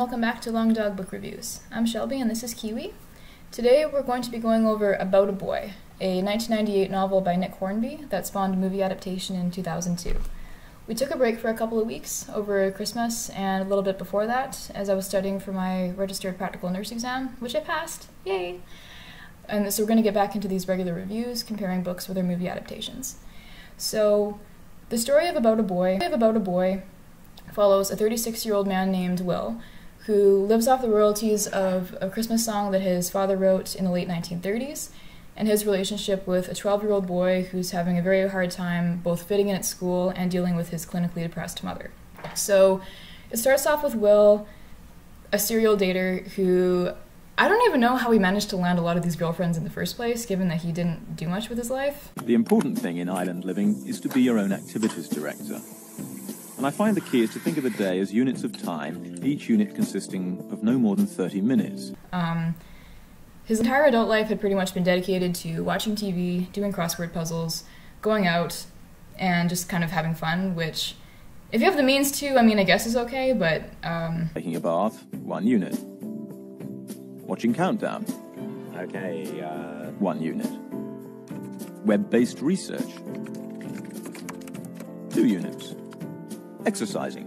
welcome back to Long Dog Book Reviews. I'm Shelby and this is Kiwi. Today we're going to be going over About a Boy, a 1998 novel by Nick Hornby that spawned a movie adaptation in 2002. We took a break for a couple of weeks over Christmas and a little bit before that as I was studying for my registered practical nurse exam, which I passed, yay! And so we're going to get back into these regular reviews comparing books with their movie adaptations. So, the story of About a Boy follows a 36-year-old man named Will, who lives off the royalties of a Christmas song that his father wrote in the late 1930s, and his relationship with a 12-year-old boy who's having a very hard time both fitting in at school and dealing with his clinically depressed mother. So it starts off with Will, a serial dater who, I don't even know how he managed to land a lot of these girlfriends in the first place, given that he didn't do much with his life. The important thing in island living is to be your own activities director. And I find the key is to think of the day as units of time, each unit consisting of no more than 30 minutes. His entire adult life had pretty much been dedicated to watching TV, doing crossword puzzles, going out, and just kind of having fun, which, if you have the means to, I guess is okay, but... Taking a bath, 1 unit. Watching Countdown. Okay, 1 unit. Web-based research. 2 units. Exercising.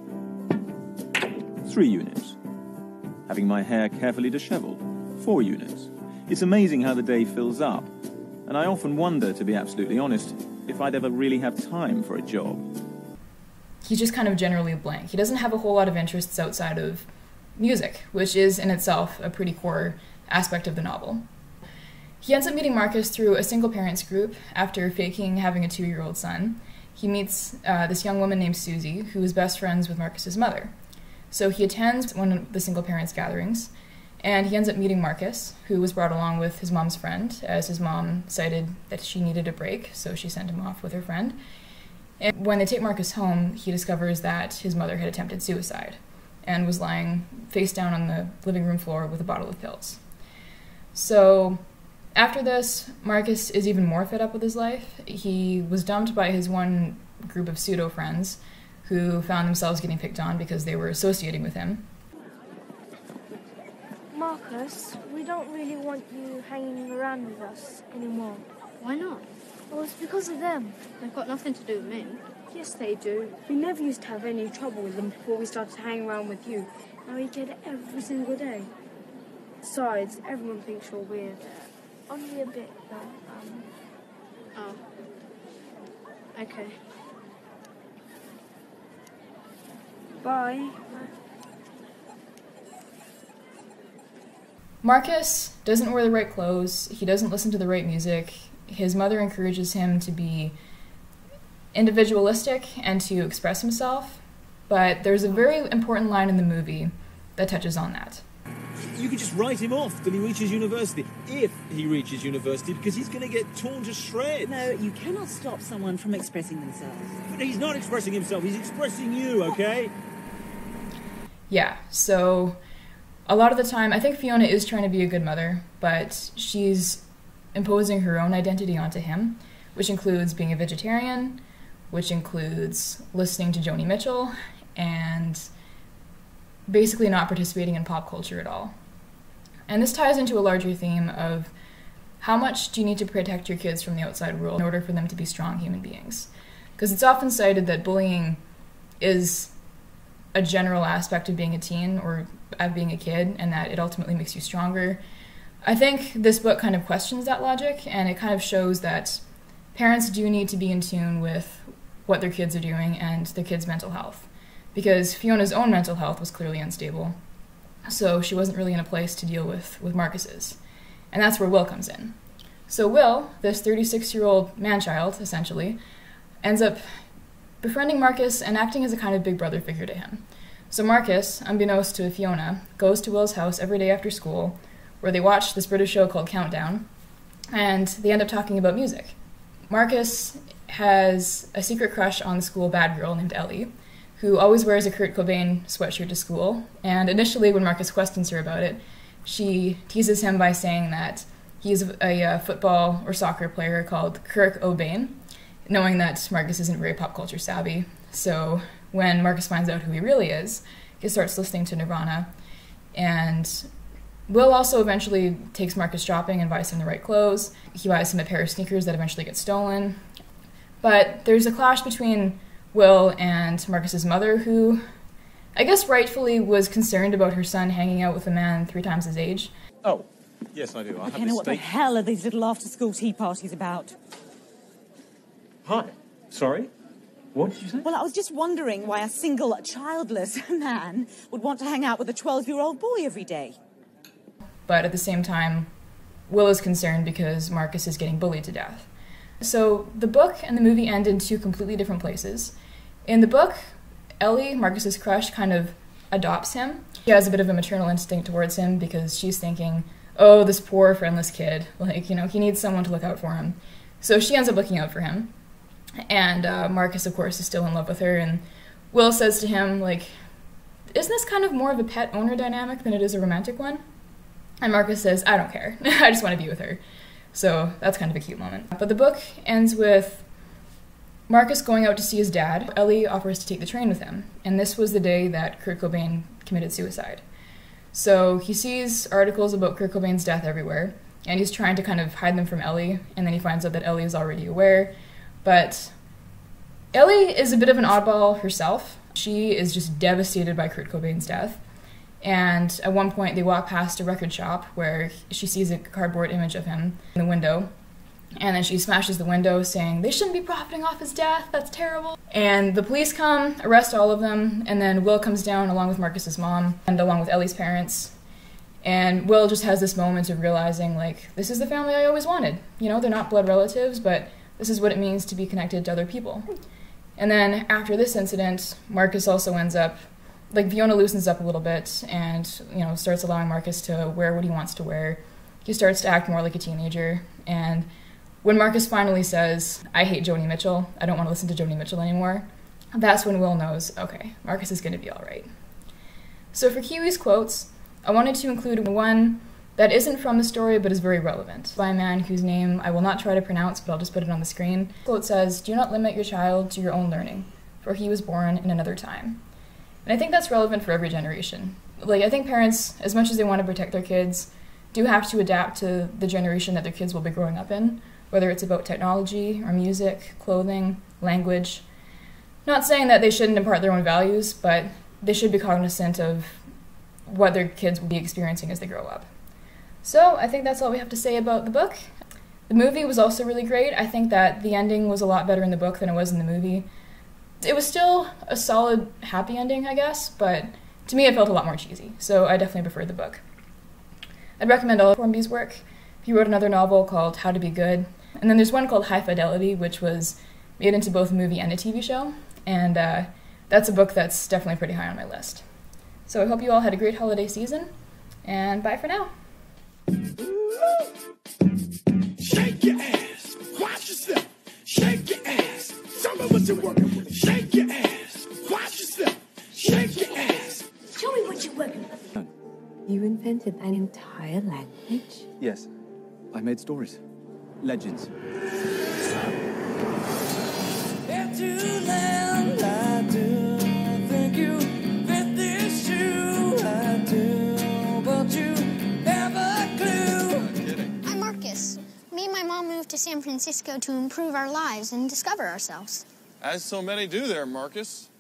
3 units. Having my hair carefully disheveled. 4 units. It's amazing how the day fills up, and I often wonder, to be absolutely honest, if I'd ever really have time for a job. He's just kind of generally a blank. He doesn't have a whole lot of interests outside of music, which is in itself a pretty core aspect of the novel. He ends up meeting Marcus through a single parents group after faking having a 2-year-old son. He meets this young woman named Susie, who is best friends with Marcus's mother. So he attends one of the single parents gatherings, and he ends up meeting Marcus, who was brought along with his mom's friend, as his mom cited that she needed a break, so she sent him off with her friend. And when they take Marcus home, he discovers that his mother had attempted suicide and was lying face down on the living room floor with a bottle of pills. So after this, Marcus is even more fed up with his life. He was dumped by his one group of pseudo-friends who found themselves getting picked on because they were associating with him. Marcus, we don't really want you hanging around with us anymore. Why not? Well, it's because of them. They've got nothing to do with me. Yes, they do. We never used to have any trouble with them before we started hanging around with you. Now we get it every single day. Besides, everyone thinks you're weird. Only a bit, though. Oh. Okay. Bye. Marcus doesn't wear the right clothes, he doesn't listen to the right music, his mother encourages him to be individualistic and to express himself, but there's a very important line in the movie that touches on that. You could just write him off till he reaches university, if he reaches university, because he's going to get torn to shreds. No, you cannot stop someone from expressing themselves. But he's not expressing himself, he's expressing you, okay? Yeah, so a lot of the time, I think Fiona is trying to be a good mother, but she's imposing her own identity onto him, which includes being a vegetarian, which includes listening to Joni Mitchell, and basically not participating in pop culture at all. And this ties into a larger theme of how much do you need to protect your kids from the outside world in order for them to be strong human beings? Because it's often cited that bullying is a general aspect of being a teen or of being a kid, and that it ultimately makes you stronger. I think this book kind of questions that logic, and it kind of shows that parents do need to be in tune with what their kids are doing and their kids' mental health. Because Fiona's own mental health was clearly unstable, so she wasn't really in a place to deal with Marcus's. And that's where Will comes in. So Will, this 36-year-old man-child, essentially, ends up befriending Marcus and acting as a kind of big brother figure to him. So Marcus, unbeknownst to Fiona, goes to Will's house every day after school, where they watch this British show called Countdown, and they end up talking about music. Marcus has a secret crush on the school bad girl named Ellie, who always wears a Kurt Cobain sweatshirt to school, and initially when Marcus questions her about it, she teases him by saying that he's a football or soccer player called Kurt Cobain, knowing that Marcus isn't very pop culture savvy. So when Marcus finds out who he really is, he starts listening to Nirvana. And Will also eventually takes Marcus shopping and buys him the right clothes. He buys him a pair of sneakers that eventually get stolen. But there's a clash between Will and Marcus's mother, who I guess rightfully was concerned about her son hanging out with a man 3 times his age. Oh, yes, I do. I have Kenna, this what the hell are these little after-school tea parties about? Hi. Sorry? What did you say? Well, I was just wondering why a single, childless man would want to hang out with a 12-year-old boy every day. But at the same time, Will is concerned because Marcus is getting bullied to death. So the book and the movie end in 2 completely different places. In the book, Ellie, Marcus's crush, kind of adopts him. She has a bit of a maternal instinct towards him because she's thinking, oh, this poor, friendless kid. Like, you know, he needs someone to look out for him. So she ends up looking out for him. And Marcus, of course, is still in love with her. And Will says to him, like, isn't this kind of more of a pet-owner dynamic than it is a romantic one? And Marcus says, I don't care. I just want to be with her. So that's kind of a cute moment. But the book ends with Marcus going out to see his dad. Ellie offers to take the train with him. And this was the day that Kurt Cobain committed suicide. So he sees articles about Kurt Cobain's death everywhere, and he's trying to kind of hide them from Ellie, and then he finds out that Ellie is already aware. But Ellie is a bit of an oddball herself. She is just devastated by Kurt Cobain's death. And at one point, they walk past a record shop where she sees a cardboard image of him in the window. And then she smashes the window, saying, they shouldn't be profiting off his death, that's terrible. And the police come, arrest all of them, and then Will comes down along with Marcus's mom and along with Ellie's parents. And Will just has this moment of realizing, like, this is the family I always wanted. You know, they're not blood relatives, but this is what it means to be connected to other people. And then after this incident, Marcus also ends up, like, Fiona loosens up a little bit and, you know, starts allowing Marcus to wear what he wants to wear. He starts to act more like a teenager. And when Marcus finally says, I hate Joni Mitchell, I don't want to listen to Joni Mitchell anymore, that's when Will knows, okay, Marcus is going to be all right. So for Kiwi's quotes, I wanted to include one that isn't from the story but is very relevant, by a man whose name I will not try to pronounce, but I'll just put it on the screen. The quote says, do not limit your child to your own learning, for he was born in another time. And I think that's relevant for every generation. Like, I think parents, as much as they want to protect their kids, do have to adapt to the generation that their kids will be growing up in, whether it's about technology or music, clothing, language. Not saying that they shouldn't impart their own values, but they should be cognizant of what their kids will be experiencing as they grow up. So I think that's all we have to say about the book. The movie was also really great. I think that the ending was a lot better in the book than it was in the movie. It was still a solid, happy ending, I guess, but to me it felt a lot more cheesy, so I definitely preferred the book. I'd recommend all of Hornby's work. He wrote another novel called How to Be Good, and then there's one called High Fidelity, which was made into both a movie and a TV show, and that's a book that's definitely pretty high on my list. So I hope you all had a great holiday season, and bye for now. Shake your ass, watch yourself, shake your ass, show me what you're working with. Shake your ass, watch yourself, shake your ass. Show me what you're working with. You invented an entire language? Yes. I made stories. Legends. I'm Marcus. Me and my mom moved to San Francisco to improve our lives and discover ourselves. As so many do there, Marcus.